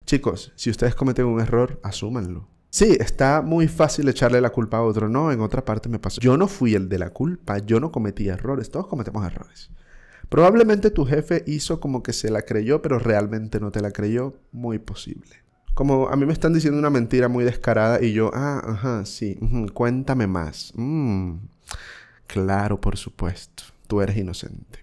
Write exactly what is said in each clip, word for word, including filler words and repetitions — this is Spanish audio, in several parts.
Chicos, si ustedes cometen un error, asúmanlo. Sí, está muy fácil echarle la culpa a otro. No, en otra parte me pasó. Yo no fui el de la culpa, yo no cometí errores. Todos cometemos errores. Probablemente tu jefe hizo como que se la creyó, pero realmente no te la creyó. Muy posible. Como a mí me están diciendo una mentira muy descarada y yo, ah, ajá, sí, uh, cuéntame más. Mm, claro, por supuesto. Tú eres inocente.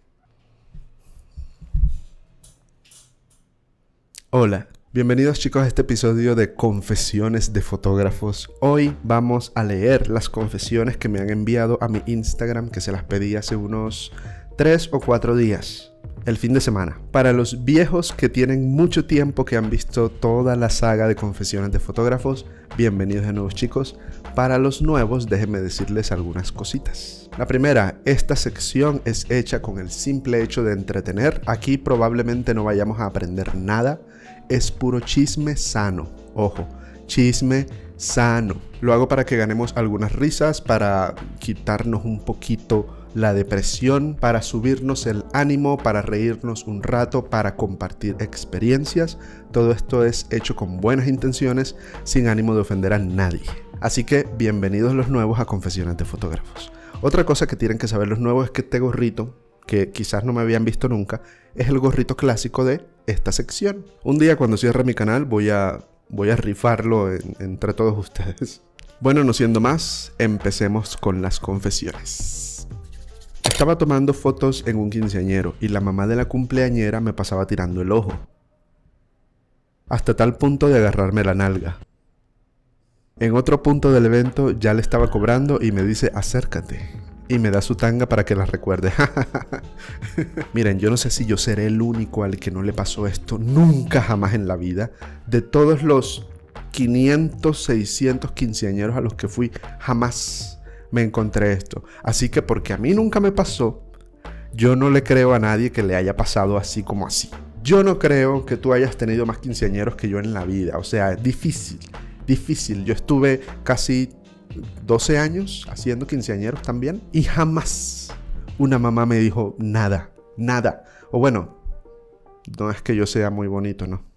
Hola. Bienvenidos chicos a este episodio de Confesiones de Fotógrafos. Hoy vamos a leer las confesiones que me han enviado a mi Instagram, que se las pedí hace unos tres o cuatro días, el fin de semana. Para los viejos que tienen mucho tiempo, que han visto toda la saga de Confesiones de Fotógrafos, bienvenidos de nuevo chicos. Para los nuevos, déjenme decirles algunas cositas. La primera, esta sección es hecha con el simple hecho de entretener. Aquí probablemente no vayamos a aprender nada. Es puro chisme sano. Ojo, chisme sano. Lo hago para que ganemos algunas risas, para quitarnos un poquito la depresión, para subirnos el ánimo, para reírnos un rato, para compartir experiencias. Todo esto es hecho con buenas intenciones, sin ánimo de ofender a nadie. Así que bienvenidos los nuevos a Confesiones de Fotógrafos. Otra cosa que tienen que saber los nuevos es que este gorrito, que quizás no me habían visto nunca, es el gorrito clásico de esta sección. Un día cuando cierre mi canal voy a, voy a rifarlo en, entre todos ustedes. Bueno, no siendo más, empecemos con las confesiones. Estaba tomando fotos en un quinceañero y la mamá de la cumpleañera me pasaba tirando el ojo, hasta tal punto de agarrarme la nalga. En otro punto del evento ya le estaba cobrando y me dice acércate. Y me da su tanga para que la recuerde. Miren, yo no sé si yo seré el único al que no le pasó esto nunca jamás en la vida. De todos los quinientos, seiscientos quinceañeros a los que fui, jamás me encontré esto. Así que porque a mí nunca me pasó, yo no le creo a nadie que le haya pasado así como así. Yo no creo que tú hayas tenido más quinceañeros que yo en la vida. O sea, es difícil, difícil. Yo estuve casi doce años haciendo quinceañeros también y jamás una mamá me dijo nada, nada. O bueno, no es que yo sea muy bonito, ¿no?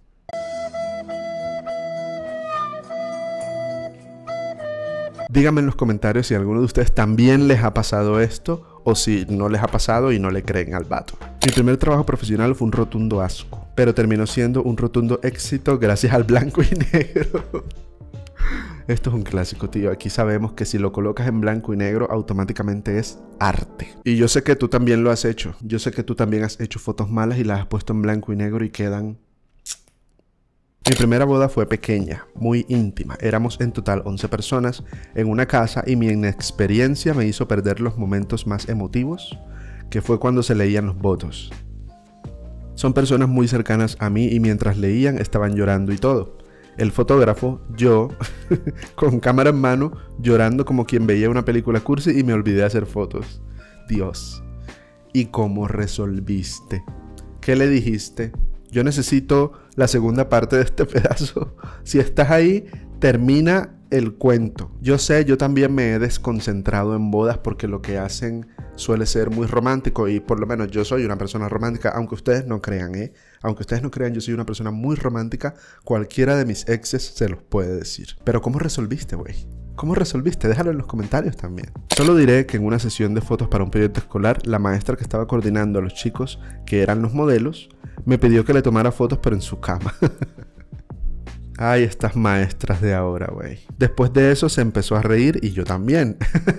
Díganme en los comentarios si a alguno de ustedes también les ha pasado esto o si no les ha pasado y no le creen al vato. Mi primer trabajo profesional fue un rotundo asco, pero terminó siendo un rotundo éxito gracias al blanco y negro. Esto es un clásico, tío. Aquí sabemos que si lo colocas en blanco y negro, automáticamente es arte. Y yo sé que tú también lo has hecho. Yo sé que tú también has hecho fotos malas y las has puesto en blanco y negro y quedan... Mi primera boda fue pequeña, muy íntima. Éramos en total once personas en una casa y mi inexperiencia me hizo perder los momentos más emotivos, que fue cuando se leían los votos. Son personas muy cercanas a mí y mientras leían estaban llorando y todo. El fotógrafo, yo, con cámara en mano, llorando como quien veía una película cursi y me olvidé de hacer fotos. Dios. ¿Y cómo resolviste? ¿Qué le dijiste? Yo necesito la segunda parte de este pedazo. Si estás ahí, termina el cuento. Yo sé, yo también me he desconcentrado en bodas porque lo que hacen suele ser muy romántico y por lo menos yo soy una persona romántica, aunque ustedes no crean, ¿eh? Aunque ustedes no crean, yo soy una persona muy romántica. Cualquiera de mis exes se los puede decir. Pero ¿cómo resolviste, güey? ¿Cómo resolviste? Déjalo en los comentarios también. Solo diré que en una sesión de fotos para un proyecto escolar, la maestra que estaba coordinando a los chicos, que eran los modelos, me pidió que le tomara fotos pero en su cama. Ay, estas maestras de ahora, güey. Después de eso se empezó a reír y yo también.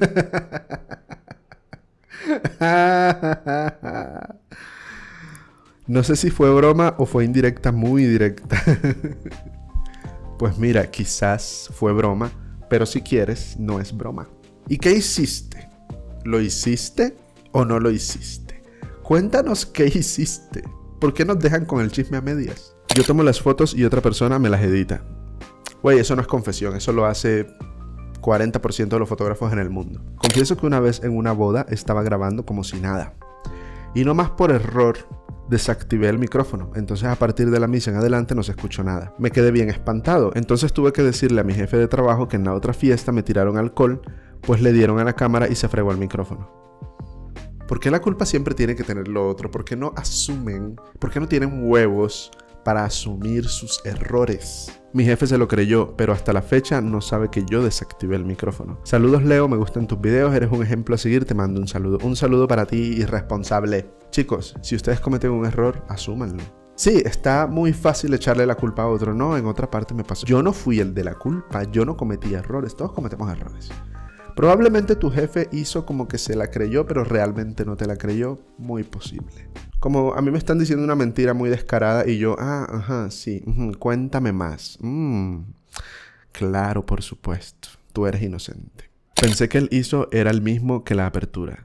No sé si fue broma o fue indirecta, muy directa. Pues mira, quizás fue broma, pero si quieres, no es broma. ¿Y qué hiciste? ¿Lo hiciste o no lo hiciste? Cuéntanos qué hiciste. ¿Por qué nos dejan con el chisme a medias? Yo tomo las fotos y otra persona me las edita. Güey, eso no es confesión, eso lo hace cuarenta por ciento de los fotógrafos en el mundo. Confieso que una vez en una boda estaba grabando como si nada. Y no más por error desactivé el micrófono, entonces a partir de la misa en adelante no se escuchó nada. Me quedé bien espantado, entonces tuve que decirle a mi jefe de trabajo que en la otra fiesta me tiraron alcohol, pues le dieron a la cámara y se fregó el micrófono. ¿Por qué la culpa siempre tiene que tener lo otro? ¿Por qué no asumen? ¿Por qué no tienen huevos para asumir sus errores. Mi jefe se lo creyó, pero hasta la fecha no sabe que yo desactivé el micrófono. Saludos Leo, me gustan tus videos, eres un ejemplo a seguir, te mando un saludo. Un saludo para ti, irresponsable. Chicos, si ustedes cometen un error, asúmanlo. Sí, está muy fácil echarle la culpa a otro, no, en otra parte me pasó. Yo no fui el de la culpa, yo no cometí errores, todos cometemos errores. Probablemente tu jefe hizo como que se la creyó, pero realmente no te la creyó, muy posible. Como a mí me están diciendo una mentira muy descarada y yo, ah, ajá, sí, uh, cuéntame más. Mm, claro, por supuesto, tú eres inocente. Pensé que el I S O era el mismo que la apertura.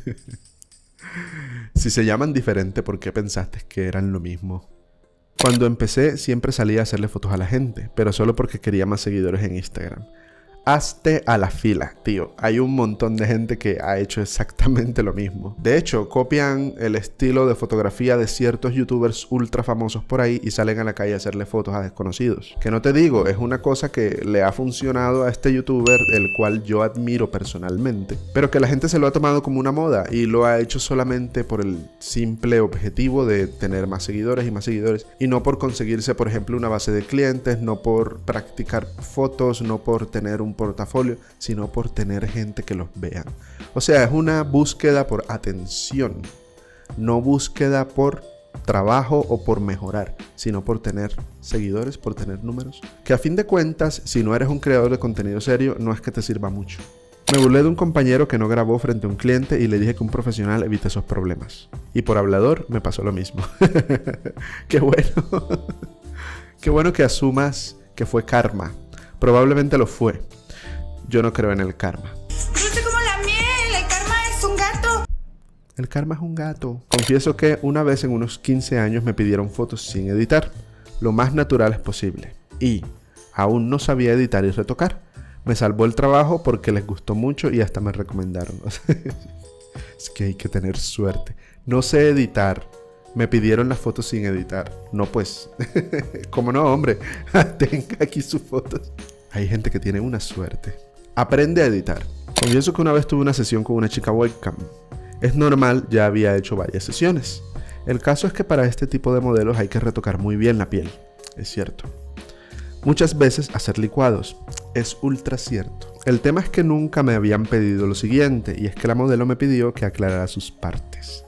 Si se llaman diferente, ¿por qué pensaste que eran lo mismo? Cuando empecé siempre salía a hacerle fotos a la gente, pero solo porque quería más seguidores en Instagram. Hazte a la fila, tío. Hay un montón de gente que ha hecho exactamente lo mismo. De hecho, copian el estilo de fotografía de ciertos youtubers ultra famosos por ahí y salen a la calle a hacerle fotos a desconocidos. Que no te digo, es una cosa que le ha funcionado a este youtuber, el cual yo admiro personalmente, pero que la gente se lo ha tomado como una moda y lo ha hecho solamente por el simple objetivo de tener más seguidores y más seguidores y no por conseguirse, por ejemplo, una base de clientes, no por practicar fotos, no por tener un portafolio, sino por tener gente que los vea. O sea, es una búsqueda por atención, no búsqueda por trabajo o por mejorar, sino por tener seguidores, por tener números. Que a fin de cuentas, si no eres un creador de contenido serio, no es que te sirva mucho. Me burlé de un compañero que no grabó frente a un cliente y le dije que un profesional evita esos problemas. Y por hablador me pasó lo mismo. Qué bueno. Qué bueno que asumas que fue karma. Probablemente lo fue. Yo no creo en el karma. Dulce como la miel, el karma es un gato. El karma es un gato. Confieso que una vez en unos quince años me pidieron fotos sin editar, lo más naturales posible. Y aún no sabía editar y retocar. Me salvó el trabajo porque les gustó mucho y hasta me recomendaron. Es que hay que tener suerte. No sé editar. Me pidieron las fotos sin editar. No pues. ¿Cómo no, hombre? Tenga aquí sus fotos. Hay gente que tiene una suerte. Aprende a editar. Confieso que una vez tuve una sesión con una chica webcam. Es normal, ya había hecho varias sesiones. El caso es que para este tipo de modelos hay que retocar muy bien la piel. Es cierto. Muchas veces hacer licuados. Es ultra cierto. El tema es que nunca me habían pedido lo siguiente, y es que la modelo me pidió que aclarara sus partes.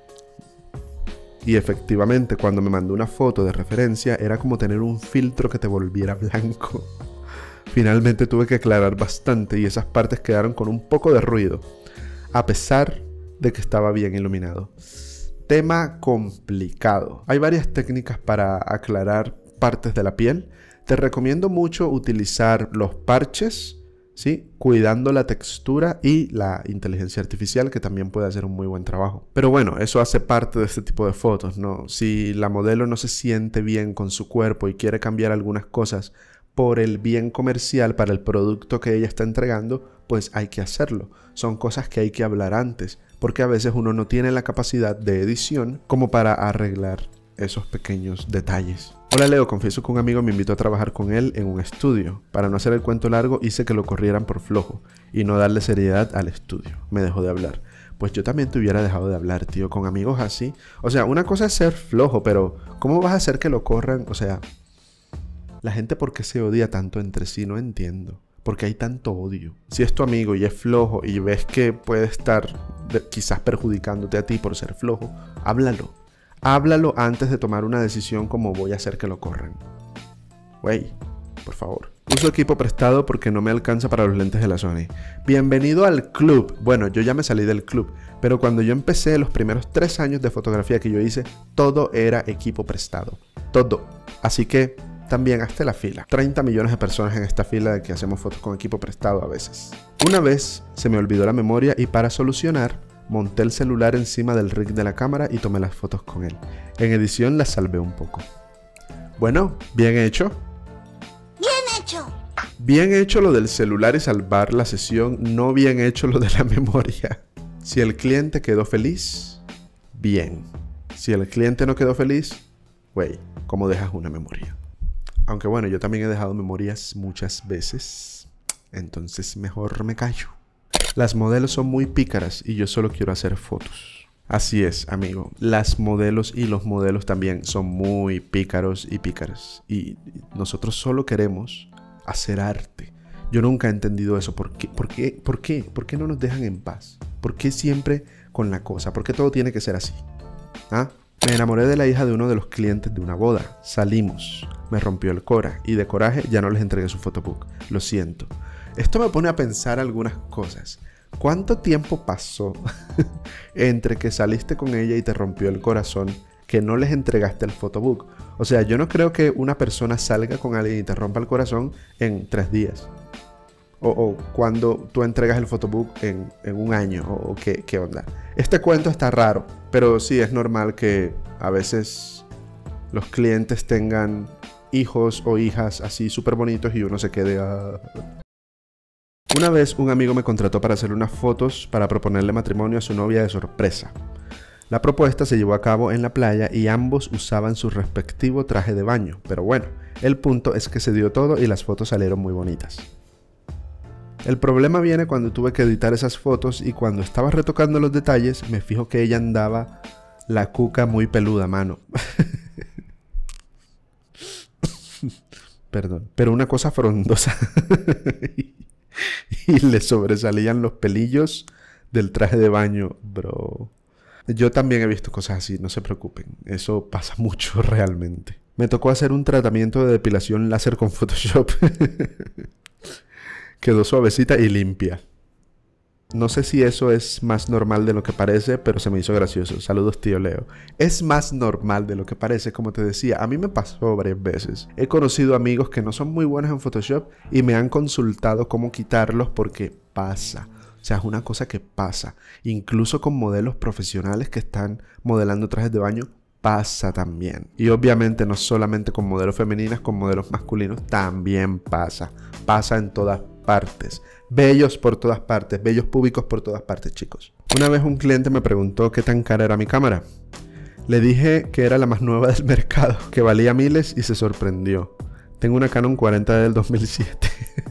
Y efectivamente, cuando me mandó una foto de referencia, era como tener un filtro que te volviera blanco. Finalmente tuve que aclarar bastante y esas partes quedaron con un poco de ruido, a pesar de que estaba bien iluminado. Tema complicado. Hay varias técnicas para aclarar partes de la piel. Te recomiendo mucho utilizar los parches, ¿sí? Cuidando la textura y la inteligencia artificial, que también puede hacer un muy buen trabajo. Pero bueno, eso hace parte de este tipo de fotos, ¿no? Si la modelo no se siente bien con su cuerpo y quiere cambiar algunas cosas por el bien comercial para el producto que ella está entregando, pues hay que hacerlo. Son cosas que hay que hablar antes, porque a veces uno no tiene la capacidad de edición como para arreglar esos pequeños detalles. Hola Leo, confieso que un amigo me invitó a trabajar con él en un estudio. Para no hacer el cuento largo, hice que lo corrieran por flojo y no darle seriedad al estudio. Me dejó de hablar. Pues yo también te hubiera dejado de hablar, tío, con amigos así. O sea, una cosa es ser flojo, pero ¿cómo vas a hacer que lo corran? O sea, la gente, ¿por qué se odia tanto entre sí? No entiendo. ¿Por qué hay tanto odio? Si es tu amigo y es flojo y ves que puede estar de, quizás perjudicándote a ti por ser flojo, háblalo. Háblalo antes de tomar una decisión como voy a hacer que lo corran. Güey, por favor. Uso equipo prestado porque no me alcanza para los lentes de la Sony. Bienvenido al club. Bueno, yo ya me salí del club, pero cuando yo empecé los primeros tres años de fotografía que yo hice, todo era equipo prestado. Todo. Así que también hazte la fila. treinta millones de personas en esta fila de que hacemos fotos con equipo prestado a veces. Una vez se me olvidó la memoria y para solucionar, monté el celular encima del rig de la cámara y tomé las fotos con él. En edición las salvé un poco. Bueno, bien hecho. Bien hecho. Bien hecho lo del celular y salvar la sesión, no bien hecho lo de la memoria. Si el cliente quedó feliz, bien. Si el cliente no quedó feliz, güey, ¿cómo dejas una memoria? Aunque bueno, yo también he dejado memorias muchas veces, entonces mejor me callo. Las modelos son muy pícaras y yo solo quiero hacer fotos. Así es, amigo. Las modelos y los modelos también son muy pícaros y pícaras. Y nosotros solo queremos hacer arte. Yo nunca he entendido eso. ¿Por qué? ¿Por qué? ¿Por qué? ¿Por qué no nos dejan en paz? ¿Por qué siempre con la cosa? ¿Por qué todo tiene que ser así? ¿Ah? Me enamoré de la hija de uno de los clientes de una boda. Salimos. Me rompió el cora. Y de coraje ya no les entregué su photobook. Lo siento. Esto me pone a pensar algunas cosas. ¿Cuánto tiempo pasó entre que saliste con ella y te rompió el corazón que no les entregaste el photobook? O sea, yo no creo que una persona salga con alguien y te rompa el corazón en tres días. O, o cuando tú entregas el photobook en, en un año. O, o qué, qué onda. Este cuento está raro, pero sí es normal que a veces los clientes tengan hijos o hijas así súper bonitos y uno se quede a... Una vez un amigo me contrató para hacer unas fotos para proponerle matrimonio a su novia de sorpresa. La propuesta se llevó a cabo en la playa y ambos usaban su respectivo traje de baño, pero bueno, el punto es que se dio todo y las fotos salieron muy bonitas. El problema viene cuando tuve que editar esas fotos y cuando estaba retocando los detalles me fijo que ella andaba la cuca muy peluda, mano. Perdón, pero una cosa frondosa. Y le sobresalían los pelillos del traje de baño, bro. Yo también he visto cosas así, no se preocupen. Eso pasa mucho realmente. Me tocó hacer un tratamiento de depilación láser con Photoshop. Quedó suavecita y limpia. No sé si eso es más normal de lo que parece, pero se me hizo gracioso. Saludos, tío Leo. Es más normal de lo que parece, como te decía. A mí me pasó varias veces. He conocido amigos que no son muy buenos en Photoshop y me han consultado cómo quitarlos porque pasa. O sea, es una cosa que pasa. Incluso con modelos profesionales que están modelando trajes de baño, pasa también. Y obviamente no solamente con modelos femeninas, con modelos masculinos también pasa. Pasa en todas partes. Bellos por todas partes, bellos públicos por todas partes, chicos. Una vez un cliente me preguntó qué tan cara era mi cámara. Le dije que era la más nueva del mercado, que valía miles y se sorprendió. Tengo una Canon cuarenta del dos mil siete.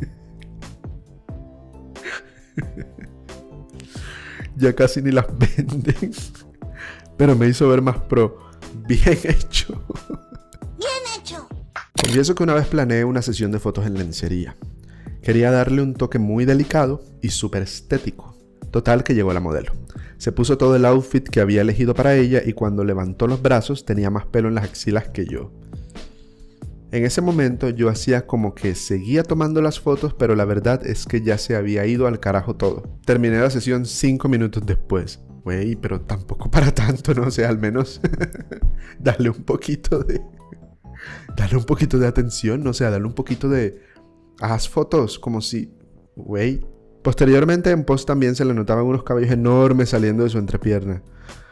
Ya casi ni las venden. Pero me hizo ver más pro. Bien hecho. Bien hecho. Confieso que una vez planeé una sesión de fotos en lencería. Quería darle un toque muy delicado y súper estético. Total que llegó la modelo. Se puso todo el outfit que había elegido para ella y cuando levantó los brazos tenía más pelo en las axilas que yo. En ese momento yo hacía como que seguía tomando las fotos, pero la verdad es que ya se había ido al carajo todo. Terminé la sesión cinco minutos después. Güey, pero tampoco para tanto, ¿no? O sea, al menos darle un poquito de... Darle un poquito de atención, ¿no? O sea, darle un poquito de... Haz fotos como si... Güey. Posteriormente en post también se le notaban unos cabellos enormes saliendo de su entrepierna.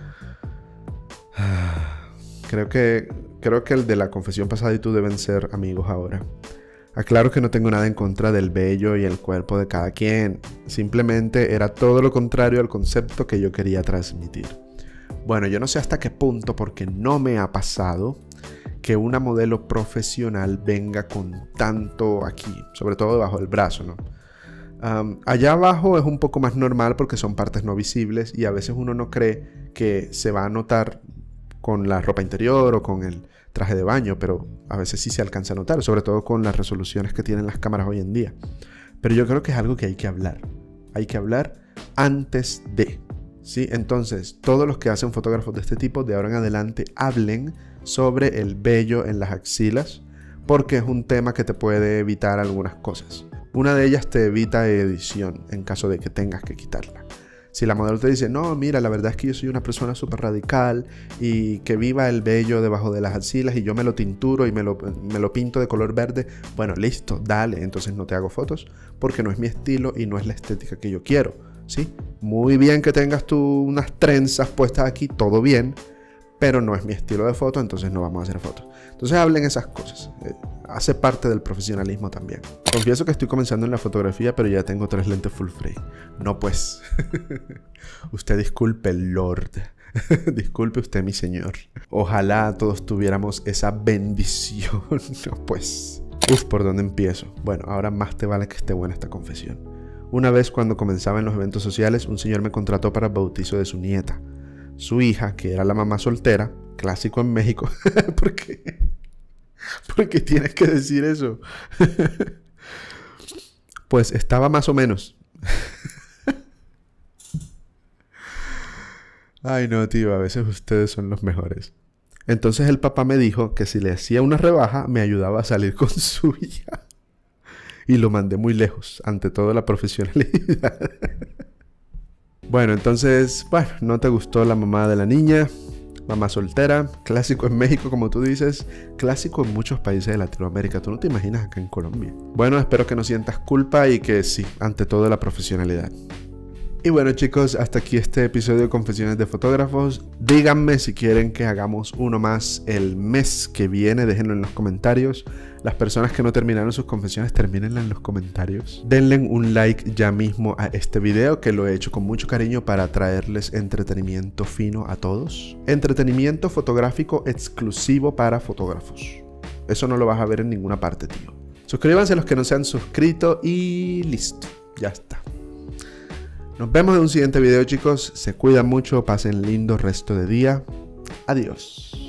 Creo que... Creo que el de la confesión pasada y tú deben ser amigos ahora. Aclaro que no tengo nada en contra del vello y el cuerpo de cada quien. Simplemente era todo lo contrario al concepto que yo quería transmitir. Bueno, yo no sé hasta qué punto, porque no me ha pasado que una modelo profesional venga con tanto aquí, sobre todo debajo del brazo, ¿no? Um, allá abajo es un poco más normal porque son partes no visibles y a veces uno no cree que se va a notar con la ropa interior o con el traje de baño, pero a veces sí se alcanza a notar, sobre todo con las resoluciones que tienen las cámaras hoy en día. Pero yo creo que es algo que hay que hablar. Hay que hablar antes de, ¿sí? Entonces, todos los que hacen fotógrafos de este tipo, de ahora en adelante, hablen sobre el vello en las axilas, porque es un tema que te puede evitar algunas cosas. Una de ellas te evita edición en caso de que tengas que quitarla. Si la modelo te dice, no, mira, la verdad es que yo soy una persona súper radical y que viva el vello debajo de las axilas y yo me lo tinturo y me lo, me lo pinto de color verde, bueno, listo, dale, entonces no te hago fotos porque no es mi estilo y no es la estética que yo quiero, ¿sí? Muy bien que tengas tú unas trenzas puestas aquí, todo bien, pero no es mi estilo de foto, entonces no vamos a hacer fotos. Entonces hablen esas cosas. Eh, hace parte del profesionalismo también. Confieso que estoy comenzando en la fotografía, pero ya tengo tres lentes full frame. No pues. Usted disculpe, Lord. Disculpe usted, mi señor. Ojalá todos tuviéramos esa bendición. No pues. Uf, ¿por dónde empiezo? Bueno, ahora más te vale que esté buena esta confesión. Una vez cuando comenzaba en los eventos sociales, un señor me contrató para el bautizo de su nieta. su hija, que era la mamá soltera, clásico en México. ¿Por qué? ¿Por qué tienes que decir eso? Pues estaba más o menos. Ay, no, tío, a veces ustedes son los mejores. Entonces el papá me dijo que si le hacía una rebaja, me ayudaba a salir con su hija. Y lo mandé muy lejos, ante todo la profesionalidad. Bueno, entonces, bueno, no te gustó la mamá de la niña. Mamá soltera, clásico en México, como tú dices, clásico en muchos países de Latinoamérica. Tú no te imaginas acá en Colombia. Bueno, espero que no sientas culpa y que sí, ante todo la profesionalidad. Y bueno, chicos, hasta aquí este episodio de Confesiones de Fotógrafos. Díganme si quieren que hagamos uno más el mes que viene. Déjenlo en los comentarios. Las personas que no terminaron sus confesiones, termínenla en los comentarios. Denle un like ya mismo a este video, que lo he hecho con mucho cariño para traerles entretenimiento fino a todos. Entretenimiento fotográfico exclusivo para fotógrafos. Eso no lo vas a ver en ninguna parte, tío. Suscríbanse los que no se han suscrito y listo. Ya está. Nos vemos en un siguiente video, chicos. Se cuidan mucho, pasen lindo resto de día. Adiós.